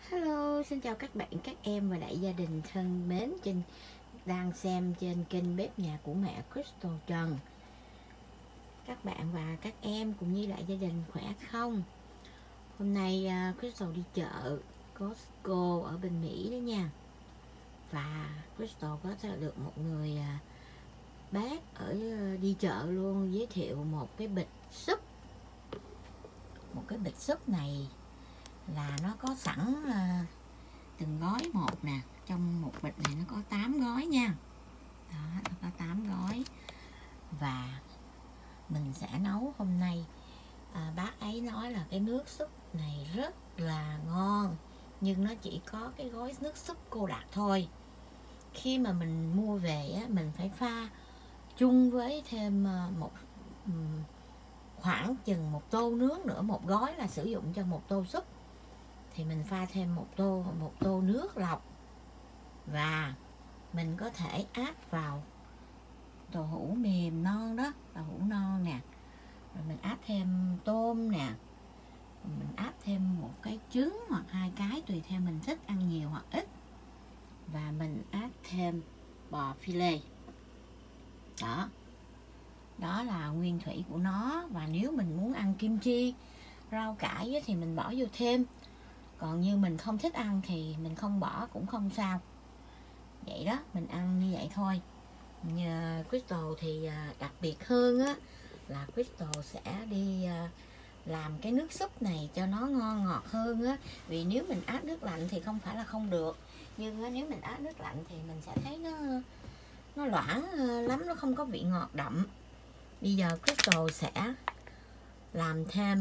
Hello, xin chào các bạn, các em và đại gia đình thân mến đang xem trên kênh bếp nhà của mẹ Crystal Trần. Các bạn và các em cũng như đại gia đình khỏe không? Hôm nay Crystal đi chợ Costco ở bên Mỹ đó nha. Và Crystal có được một người bác đi chợ luôn giới thiệu một cái bịch súp. Một cái bịch súp này là nó có sẵn từng gói một nè. Trong một bịch này nó có 8 gói nha. Đó, nó có 8 gói. Và mình sẽ nấu hôm nay. Bác ấy nói là cái nước súp này rất là ngon, nhưng nó chỉ có cái gói nước súp cô đặc thôi. Khi mà mình mua về á, mình phải pha chung với thêm khoảng chừng một tô nước nữa. Một gói là sử dụng cho một tô súp, thì mình pha thêm một tô nước lọc. Và mình có thể áp vào tàu hũ mềm non đó, tàu hũ non nè, rồi mình áp thêm tôm nè, rồi mình áp thêm một cái trứng hoặc 2 cái tùy theo mình thích ăn nhiều hoặc ít, và mình áp thêm bò phi lê. Đó là nguyên thủy của nó. Và nếu mình muốn ăn kim chi, rau cải thì mình bỏ vô thêm. Còn như mình không thích ăn thì mình không bỏ cũng không sao. Vậy đó, mình ăn như vậy thôi. Crystal thì đặc biệt hơn á, là Crystal sẽ đi làm cái nước súp này cho nó ngon ngọt hơn á. Vì nếu mình áp nước lạnh thì không phải là không được, nhưng nếu mình áp nước lạnh thì mình sẽ thấy nó loãng lắm, nó không có vị ngọt đậm. Bây giờ Crystal sẽ làm thêm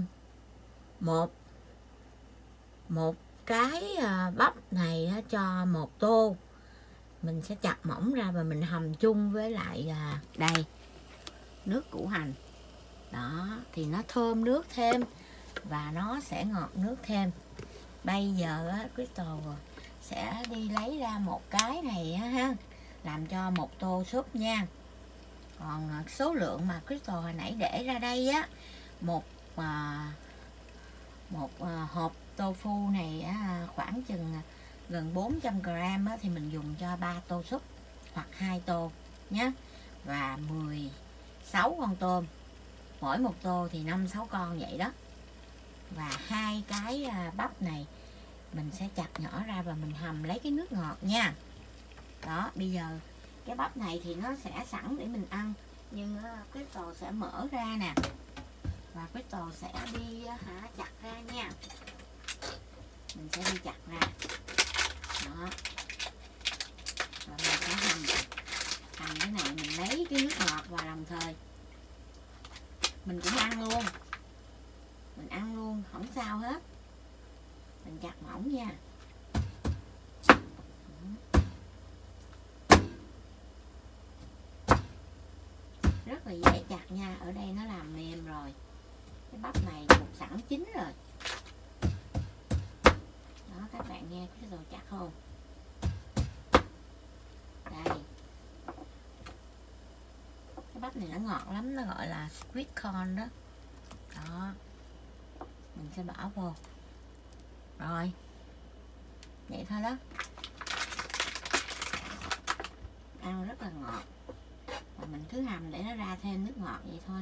một cái bắp này cho một tô. Mình sẽ chặt mỏng ra và mình hầm chung với lại đây, nước củ hành. Đó, thì nó thơm nước thêm và nó sẽ ngọt nước thêm. Bây giờ Crystal sẽ đi lấy ra một cái này ha, làm cho một tô súp nha. Còn số lượng mà Crystal hồi nãy để ra đây á, một hộp tofu này khoảng chừng gần 400g thì mình dùng cho 3 tô súp hoặc 2 tô nhé. Và 16 con tôm, mỗi một tô thì 5-6 con vậy đó. Và 2 cái bắp này mình sẽ chặt nhỏ ra và mình hầm lấy cái nước ngọt nha. Đó, bây giờ cái bắp này thì nó sẽ sẵn để mình ăn, nhưng Crystal sẽ mở ra nè, và Crystal sẽ đi chặt ra nha. Mình sẽ đi chặt ra. Đó. Và mình sẽ hầm cái này, mình lấy cái nước ngọt và đồng thời mình cũng ăn luôn. Mình ăn luôn, không sao hết. Mình chặt mỏng nha. Rất là dễ chặt nha. Ở đây nó làm mềm rồi. Cái bắp này luộc sẵn chín rồi. Đó, các bạn nghe cái đồ chặt không? Đây. Cái bắp này nó ngọt lắm, nó gọi là sweet corn đó. Đó. Mình sẽ bỏ vô. Rồi. Vậy thôi đó. Ăn rất là ngọt. Và mình cứ hầm để nó ra thêm nước ngọt vậy thôi.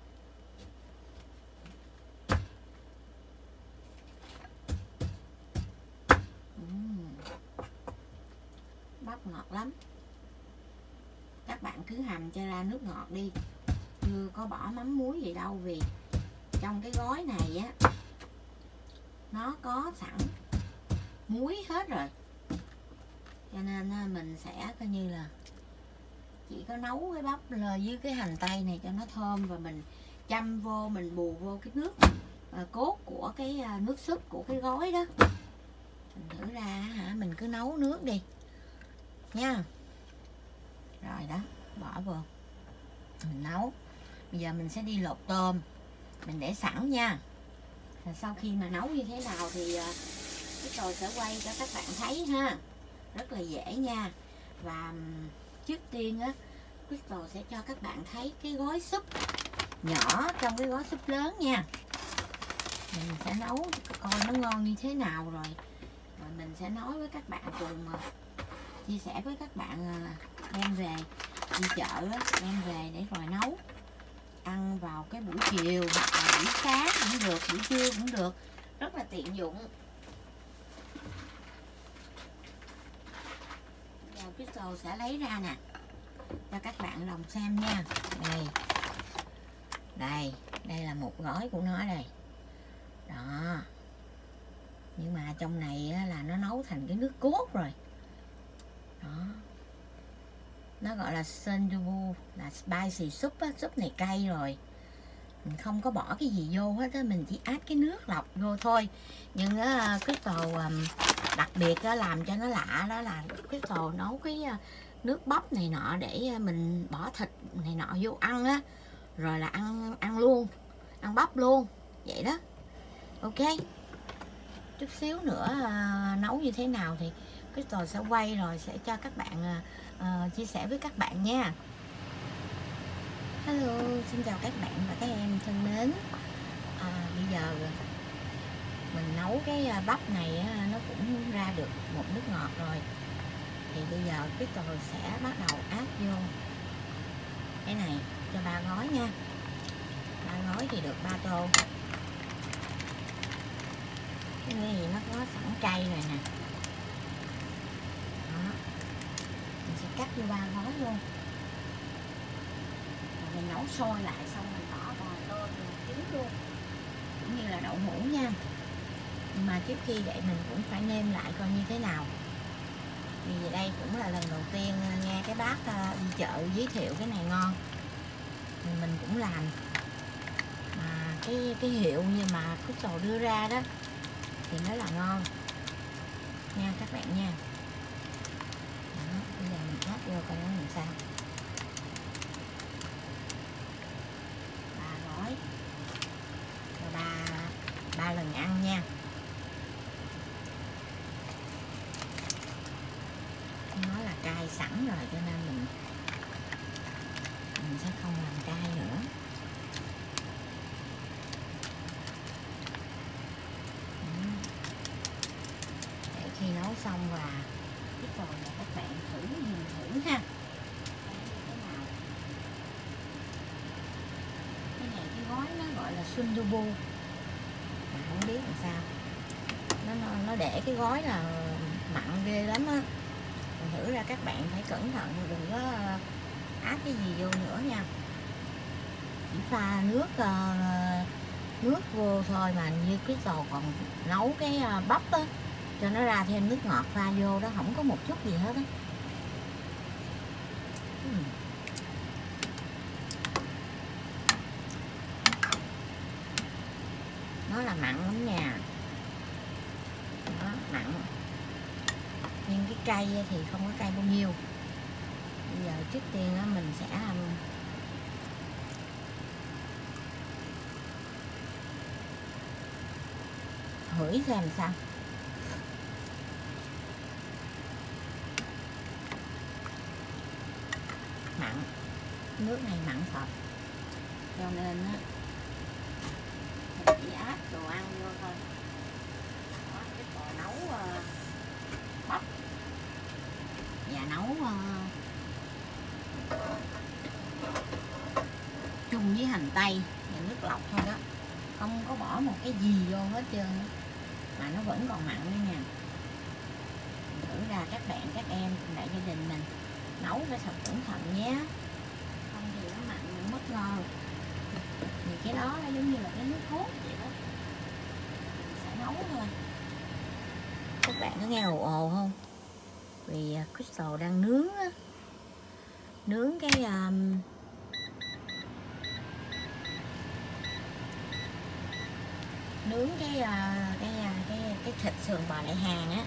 Bắp ngọt lắm. Các bạn cứ hầm cho ra nước ngọt đi, chưa có bỏ mắm muối gì đâu, vì trong cái gói này á nó có sẵn muối hết rồi, cho nên mình sẽ coi như là chỉ có nấu cái bắp với cái hành tây này cho nó thơm, và mình chăm vô, mình bù vô cái nước cốt của cái nước súp của cái gói đó. Mình thử ra mình cứ nấu nước đi nha. Rồi đó, bỏ vô mình nấu. Bây giờ mình sẽ đi lột tôm, mình để sẵn nha. Rồi sau khi mà nấu như thế nào thì cái tôi sẽ quay cho các bạn thấy ha. Rất là dễ nha. Và trước tiên á, Crystal sẽ cho các bạn thấy cái gói súp nhỏ trong cái gói súp lớn nha. Mình sẽ nấu coi nó ngon như thế nào, rồi Rồi mình sẽ nói với các bạn cùng chia sẻ với các bạn đem về đi chợ đó, đem về để rồi nấu ăn vào cái buổi chiều hoặc là buổi sáng cũng được, buổi trưa cũng được, rất là tiện dụng. Giờ Crystal sẽ lấy ra nè cho các bạn đồng xem nha. Đây là một gói của nó đây đó, nhưng mà trong này là nó nấu thành cái nước cốt rồi đó. Nó gọi là senjubu, là spicy soup á, súp này cay rồi. Mình không có bỏ cái gì vô hết á, mình chỉ áp cái nước lọc vô thôi. Nhưng á, Crystal đặc biệt á, làm cho nó lạ đó là Crystal nấu cái nước bắp này nọ để mình bỏ thịt này nọ vô ăn á, rồi là ăn luôn, ăn bắp luôn vậy đó. Ok, chút xíu nữa nấu như thế nào thì Crystal sẽ quay rồi sẽ cho các bạn chia sẻ với các bạn nha. Hello, xin chào các bạn và các em thân mến. Bây giờ mình nấu cái bắp này nó cũng ra được một nước ngọt rồi, thì bây giờ Crystal sẽ bắt đầu áp vô cái này cho 3 gói nha. 3 gói thì được 3 tô. Cái này thì nó có sẵn cay rồi nè đó. Mình sẽ cắt vô 3 gói luôn, rồi mình nấu sôi lại xong mình bỏ vào tô trứng luôn, cũng như là đậu hũ nha. Nhưng mà trước khi vậy mình cũng phải nêm lại coi như thế nào, vì đây cũng là lần đầu tiên nghe cái bác đi chợ giới thiệu cái này ngon, mình cũng làm. Mà cái hiệu như mà Crystal đưa ra đó thì nó là ngon nha các bạn nha. Đó, bây giờ mình áp vô coi nó làm sao. 3 gói cho 3 lần ăn nha. Nó là cay sẵn rồi cho nên mình sẽ không làm cay nữa. Để khi nấu xong và tiếp tục là các bạn nhìn thử ha. Cái này cái gói nó gọi là sundubu, mà không biết làm sao nó để cái gói là mặn ghê lắm á. Thử ra các bạn phải cẩn thận, đừng có áp cái gì vô nữa nha. Chỉ pha nước vô thôi, mà như Crystal còn nấu cái bắp á cho nó ra thêm nước ngọt pha vô đó, không có một chút gì hết á. Nó là mặn lắm nha. Đó, mặn, nhưng cái cay thì không có cay bao nhiêu. Bây giờ trước tiên mình sẽ hửi xem sao. Mặn, nước này mặn thật, cho nên mình chỉ áp đồ ăn vô thôi. Đó, cái bò nấu bắp và nấu chung với hành tây và nước lọc thôi đó, không có bỏ một cái gì vô hết trơn đó. Mà nó vẫn còn mặn nữa nha. Thử ra các bạn các em cùng đại gia đình mình nấu phải thật cẩn thận nhé, không thì nó mặn nó mất ngon. Thì cái đó nó giống như là cái nước cốt vậy đó, mình sẽ nấu thôi. Các bạn có nghe ồ ồ không? Vì Crystal đang nướng á, nướng cái thịt sườn bò đại hàng á.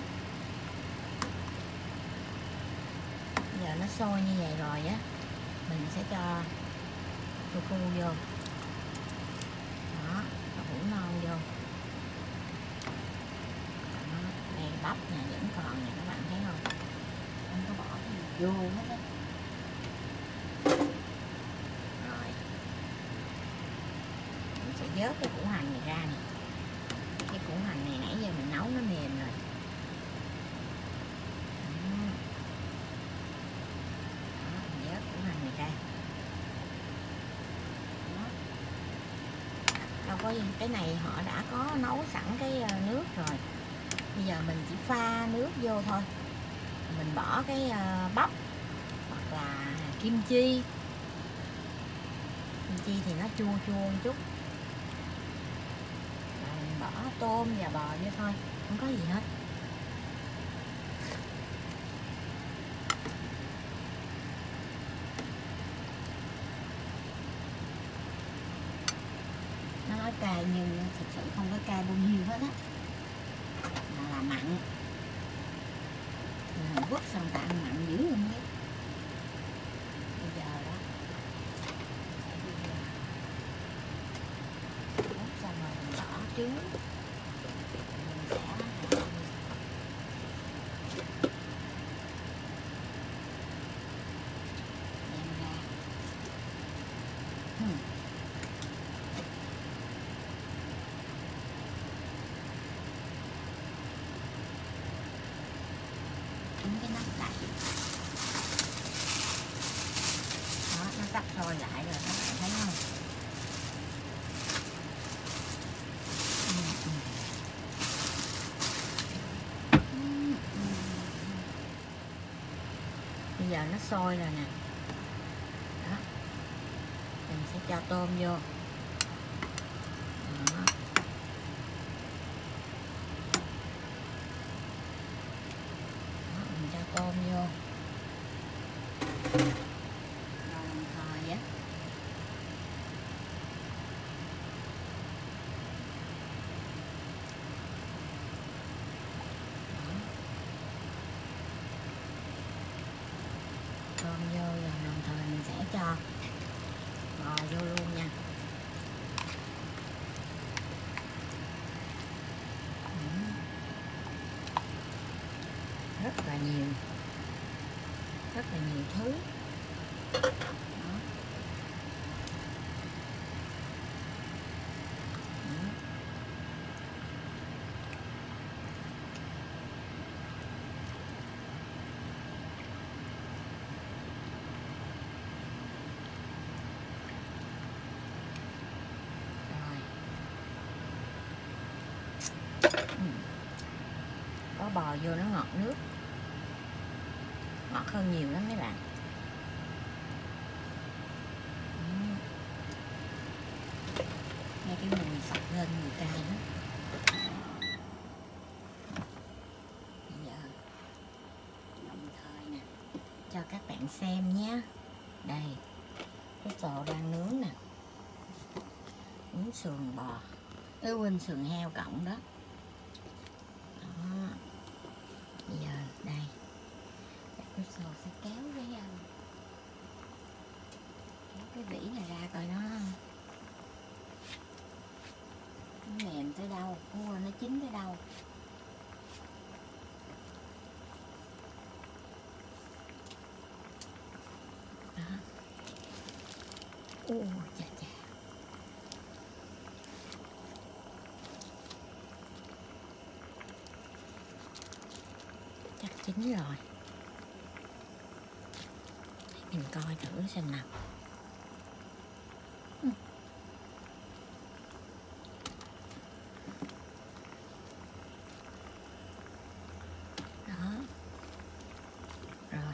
Giờ nó sôi như vậy rồi á, mình sẽ cho tofu vô đó, hủ non vô đó. Đây bắp nè vẫn còn nè, các bạn thấy không, không có bỏ cái gì vô hết á. Rồi mình sẽ vớt cái củ hành này ra nè. Cái củ hành này nãy giờ mình nấu nó mềm rồi, coi cái này họ đã có nấu sẵn cái nước rồi. Bây giờ mình chỉ pha nước vô thôi. Mình bỏ cái bắp hoặc là kim chi. Kim chi thì nó chua chua một chút. Rồi mình bỏ tôm và bò vô thôi, không có gì hết. Nó nói cay nhưng thực sự không có cay bao nhiêu hết á, là mặn. Hàn Quốc xong ta ăn mặn dữ không biết. Bây giờ đó sẽ đi hút xong rồi mình bỏ trứng. Mình sẽ đem ra. Cái nắp lại đó, nó tắt sôi lại rồi các bạn thấy không? Bây giờ nó sôi rồi nè đó, mình sẽ cho tôm vô đó. Tôm vô rồi đồng thời á tôm vô, rồi đồng thời mình sẽ cho bò vô luôn nha. Rất là nhiều thứ đó. Có bò vô nó ngọt nước, ngọt hơn nhiều lắm mấy bạn. Nghe cái mùi sặc lên mùi cay lắm. Bây giờ đồng thời nè cho các bạn xem nhé. Đây cái sò đang nướng nè, nướng sườn bò, quên sườn heo cộng đó. Đó. Bây giờ đây cái sò sẽ kéo cái vỉ này ra coi nó mềm tới đâu, nó chín tới đâu. Đó. Chà chà. Chắc chín rồi. Mình coi thử xem nào. Đó. Rồi.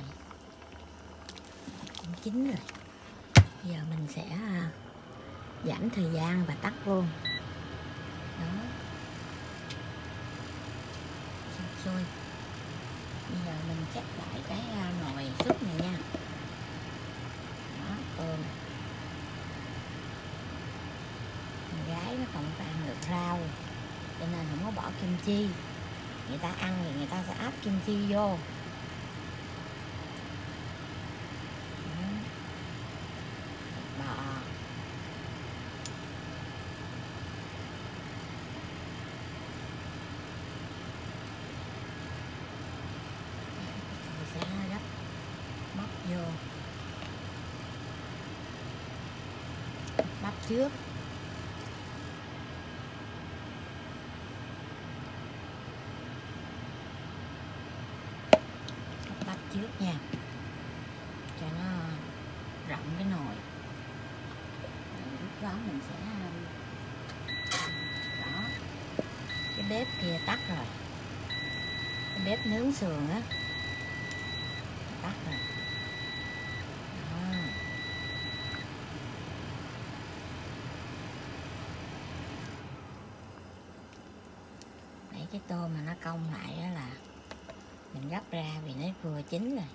Cũng chín rồi. Giờ mình sẽ giảm thời gian và tắt luôn. Đó. Sôi. Bây giờ mình chắc lại cái nồi súp này nha. Đó, tôm. Con gái nó không có ăn được rau, cho nên không có bỏ kim chi. Người ta ăn thì người ta sẽ áp kim chi vô. Bò. Mình sẽ gấp bắp vô. Bắp trước. Bắp trước nha, cho nó rộng cái nồi. Rồi lúc đó mình sẽ cái bếp kia tắt rồi, cái bếp nướng sườn á tắt rồi. Đó. Để cái tôm mà nó cong lại đó là mình gấp ra vì nó vừa chín rồi.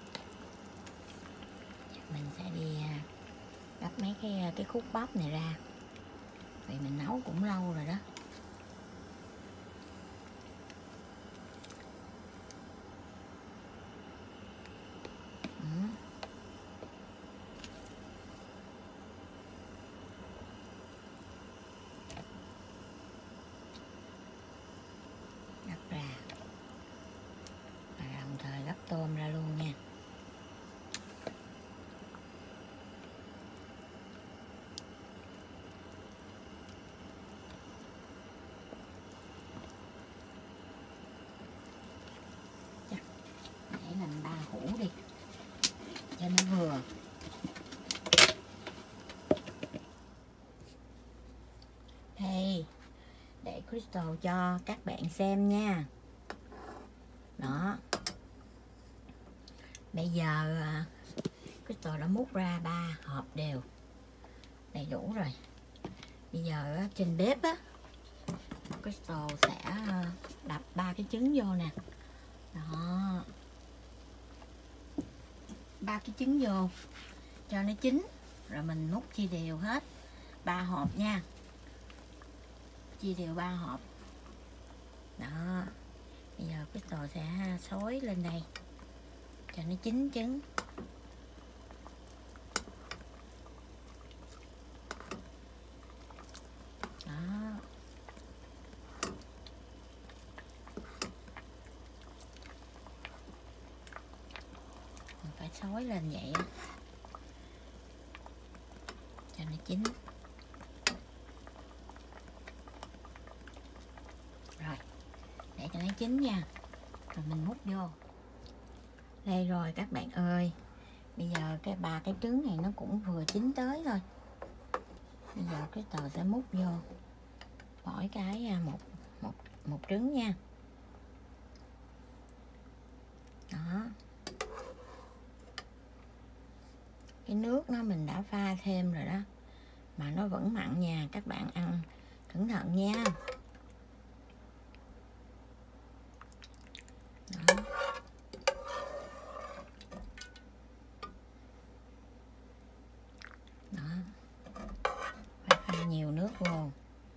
Mình sẽ đi gấp mấy cái khúc bắp này ra vì mình nấu cũng lâu rồi đó. Gấp ra và đồng thời gấp tôm ra luôn nha. Để làm 3 hũ đi cho nó vừa. Đây, để Crystal cho các bạn xem nha. Đó. Bây giờ Crystal đã múc ra 3 hộp đều đầy đủ rồi. Bây giờ trên bếp á, Crystal sẽ đập 3 cái trứng vô nè. Đó. 3 cái trứng vô cho nó chín rồi mình múc chia đều hết 3 hộp nha. Chia đều 3 hộp. Đó. Bây giờ Crystal sẽ xối lên đây cho nó chín trứng. Đó. Mình phải xối lên vậy cho nó chín. Rồi, để cho nó chín nha. Rồi mình múc vô. Đây rồi các bạn ơi. Bây giờ cái 3 cái trứng này nó cũng vừa chín tới thôi. Bây giờ cái tờ sẽ múc vô. Mỗi cái một trứng nha. Đó. Cái nước nó mình đã pha thêm rồi đó. Mà nó vẫn mặn nha. Các bạn ăn cẩn thận nha. Đó. Đó. Phải pha nhiều nước vô.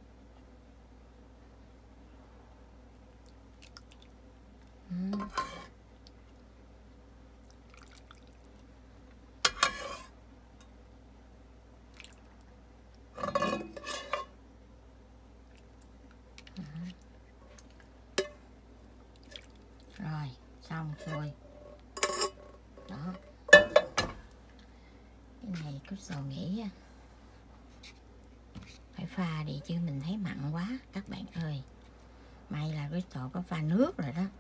Rồi, xong rồi. Đó. Cái này Crystal nghĩ phải pha đi chứ mình thấy mặn quá các bạn ơi. May là Crystal có pha nước rồi đó.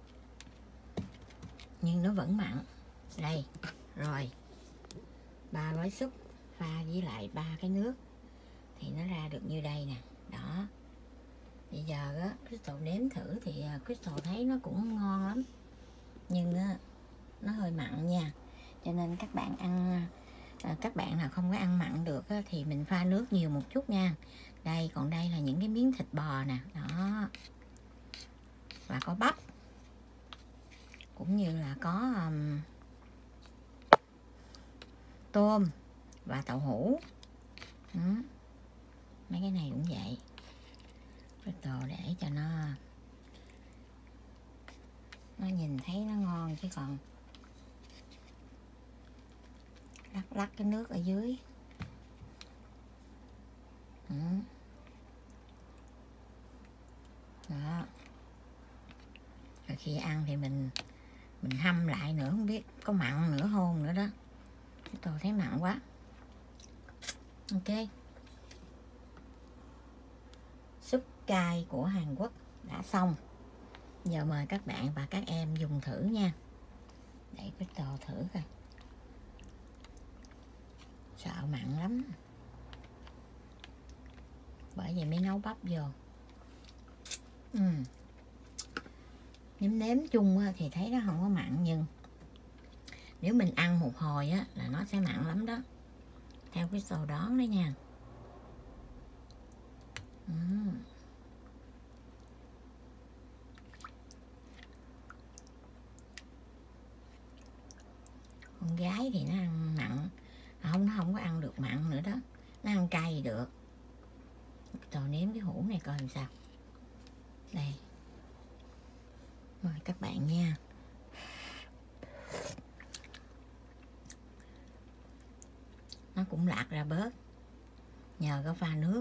Nhưng nó vẫn mặn. Đây, rồi. 3 gói súp pha với lại 3 cái nước thì nó ra được như đây nè. Đó. Bây giờ á, Crystal nếm thử thì Crystal thấy nó cũng ngon lắm. Nhưng nó hơi mặn nha. Cho nên các bạn ăn các bạn nào không có ăn mặn được thì mình pha nước nhiều một chút nha. Đây, còn đây là những cái miếng thịt bò nè. Đó. Và có bắp. Cũng như là có tôm và đậu hũ. Mấy cái này cũng vậy. Crystal để cho nó nhìn thấy nó ngon chứ còn lắc cái nước ở dưới. Đó. Rồi khi ăn thì mình hâm lại nữa, không biết có mặn nữa không nữa đó. Tôi thấy mặn quá. Ok. Súp cay của Hàn Quốc đã xong. Giờ mời các bạn và các em dùng thử nha. Để Crystal thử coi. Sợ mặn lắm. Bởi vậy mới nấu bắp vô. Nếm nếm chung thì thấy nó không có mặn, nhưng nếu mình ăn một hồi á là nó sẽ mặn lắm đó, theo cái sầu đón đó nha. Con gái thì nó ăn mặn, nó không có ăn được mặn nữa đó, nó ăn cay được. Rồi nếm cái hũ này coi làm sao. Đây, mời các bạn nha. Nó cũng lạc ra bớt nhờ có pha nước.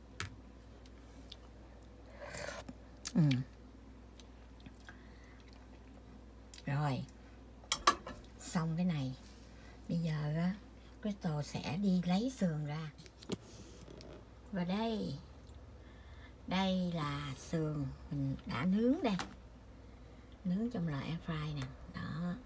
Rồi xong cái này, bây giờ á Crystal sẽ đi lấy sườn ra. Và đây là sườn mình đã nướng đây, nướng trong lò air fry nè, đó,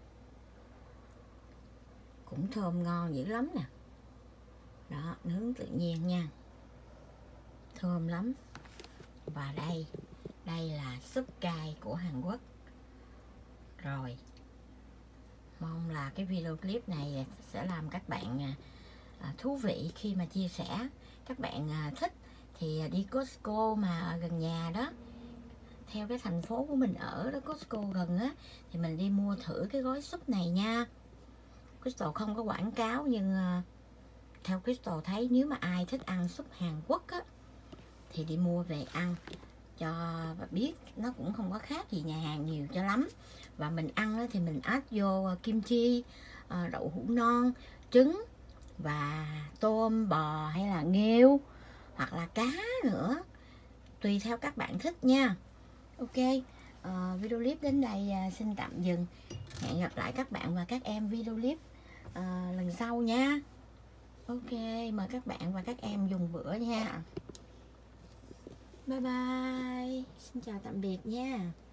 cũng thơm ngon dữ lắm nè. Đó, nướng tự nhiên nha, thơm lắm. Và đây là súp cay của Hàn Quốc. Rồi, mong là cái video clip này sẽ làm các bạn thú vị khi mà chia sẻ. Các bạn thích thì đi Costco mà ở gần nhà đó, theo cái thành phố của mình ở đó, Costco gần á, thì mình đi mua thử cái gói súp này nha. Crystal không có quảng cáo, nhưng theo Crystal thấy nếu mà ai thích ăn súp Hàn Quốc á thì đi mua về ăn cho biết, nó cũng không có khác gì nhà hàng nhiều cho lắm. Và mình ăn thì mình áp vô kim chi, đậu hũ non, trứng và tôm bò hay là nghêu hoặc là cá nữa, tùy theo các bạn thích nha. Ok, video clip đến đây xin tạm dừng. Hẹn gặp lại các bạn và các em video clip lần sau nha. Ok, mời các bạn và các em dùng bữa nha. Bye bye, xin chào tạm biệt nha.